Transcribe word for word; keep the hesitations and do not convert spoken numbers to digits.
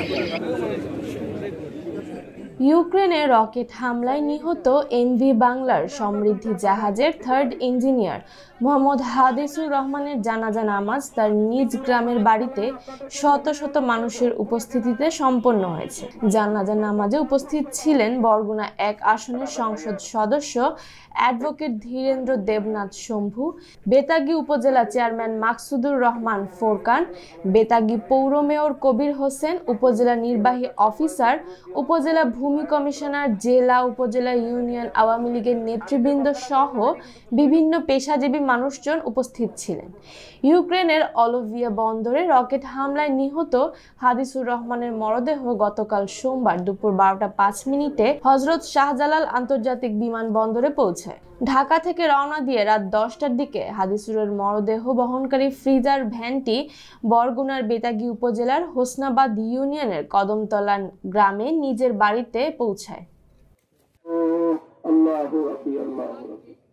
ইউক্রেনে রকেট হামলায় নিহত এমভি বাংলার সমৃদ্ধি জাহাজের থার্ড ইঞ্জিনিয়ার মোহাম্মদ হাদিসুর রহমানের জানাজা নামাজ তার নিজ গ্রামের বাড়িতে শত শত মানুষের উপস্থিতিতে সম্পন্ন হয়েছে। জানাজা নামাজে উপস্থিত ছিলেন বরগুনা এক আসনের সংসদ সদস্য অ্যাডভোকেট ধীরেন্দ্র দেবনাথ শম্ভু, বেতাগী উপজেলা চেয়ারম্যান মাকসুদুর রহমান ফোরকান, বেতাগী পৌর মেয়র কবির হোসেন, উপজেলা নির্বাহী অফিসার, উপজেলা ভূমি কমিশনার, জেলা উপজেলা ইউনিয়ন আওয়ামী লীগের নেতৃবৃন্দ সহ বিভিন্ন পেশাজীবী মানুষজন উপস্থিত ছিলেন। ইউক্রেনের অলোভিয়া বন্দরে রকেট হামলায় নিহত হাদিসুর রহমানের মরদেহ গতকাল সোমবার দুপুর বারোটা পাঁচ মিনিটে হজরত শাহজালাল আন্তর্জাতিক বিমানবন্দরে পৌঁছায়। ঢাকা থেকে রওনা দিয়ে রাত দশটার দিকে হাদিসুরের মরদেহ বহনকারী ফ্রিজার ভ্যানটি বরগুনার বেতাগী উপজেলার হোসনাবাদ ইউনিয়নের কদমতলা গ্রামে নিজের বাড়িতে পৌঁছায়।